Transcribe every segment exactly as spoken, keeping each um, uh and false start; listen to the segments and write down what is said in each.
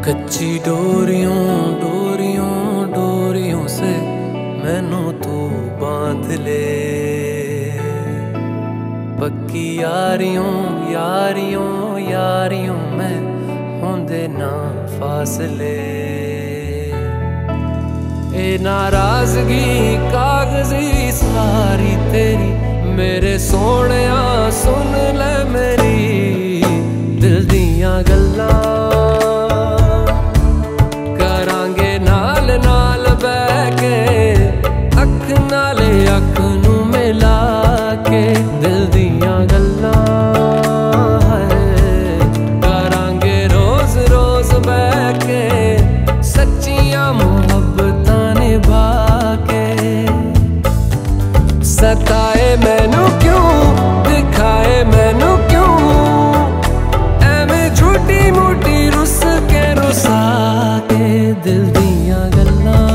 कच्ची डोरियों डोरियों डोरियों से मैनू तू बांध ले, पक्की यारियों यारियों यारियों में होंदे ना फासले। ए नाराजगी कागजी सारी तेरी मेरे सोहणिया सुन ले मेरी दिल दियां गल्लां, करांगे नाल नाल बैठ के अख नाले अख नू मिला के दिल दियां गल्लां करांगे रोज रोज बैठ के सच्चियां मुहब्बतां निभा के। सताए मैनू क्यों दिखाए मैनू क्यों एवें झूठी मूठी रुस के रुसा के दिल दियां गल्लां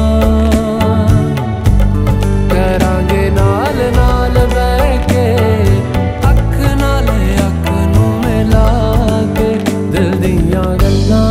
करांगे नाल नाल बैठ के अख नाल अख नू मिला के दिल दियां गल्लां।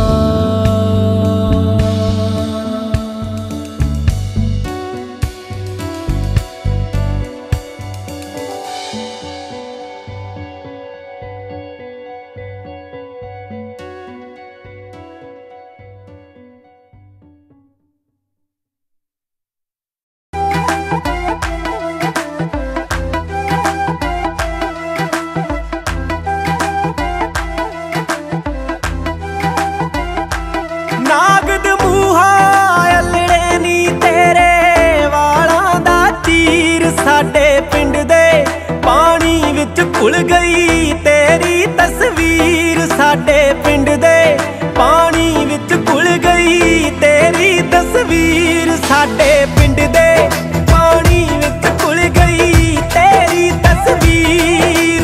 नागद मूहा अल्लड़े नी तेरे वालां दा तीर साडे पिंड दे पानी विच घुल गई तेरी तस्वीर, साडे पिंड दे पानी विच घुल गई तेरी तस्वीर, साडे पिंड दे पानी विच घुल गई तेरी तस्वीर।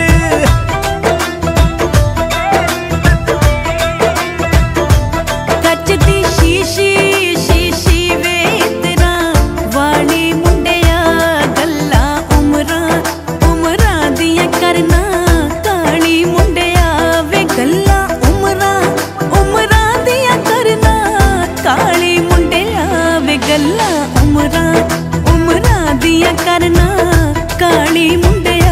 करना काली मुंडिया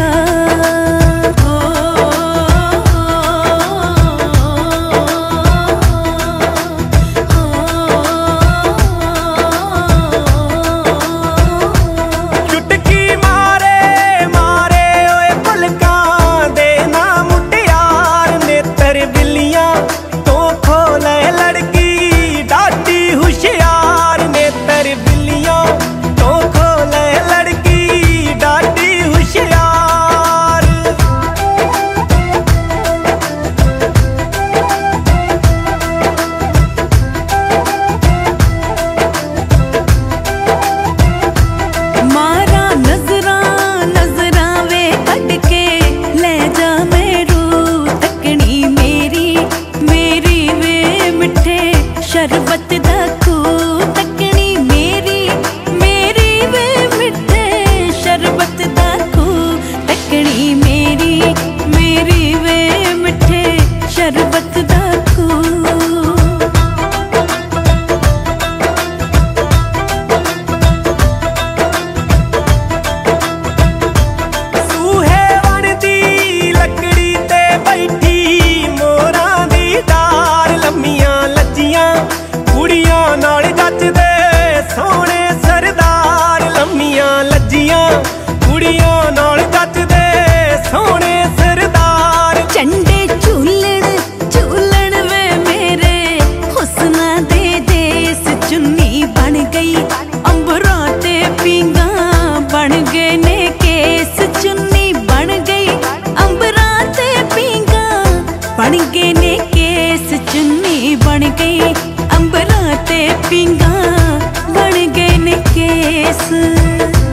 चुटकी मारे मारे ओए पलकां दे ना मुटियार नेत्र बिल्लियां तो खोले लड़की डाटी हुशियार, नेत्र बिल्लियां तो खोले लड़की डाटी हुशियार। मारा नजरा नजरा वे कट के ले जा मेरू तकनी मेरी मेरी वे मिठे शरबत दा खूह तकनी मेरी मेरी वे मिठे शरबत दा खूह तकनी मेरी मेरी वे मिठे शरबत दा खूह। सूहे वन दी लकड़ी ते बैठी मोरां दी डार लम्मियां लज्जियां कुड़ियां नाल जचदे सोहणे सरदार, लम्मियां लज्जियां कुड़ियां नाल जचदे सोहणे सरदार। झंडे झूलन झूलन वे मेरे हुस्ना दे देस चुन्नी बन गई अंबरों ते पींगा बन गए ने केस, चुन्नी बन गई अंबरों ते पींगा बन गए ने केस, चुन्नी बन गई अंबरों ते पींगा बन गए ने केस।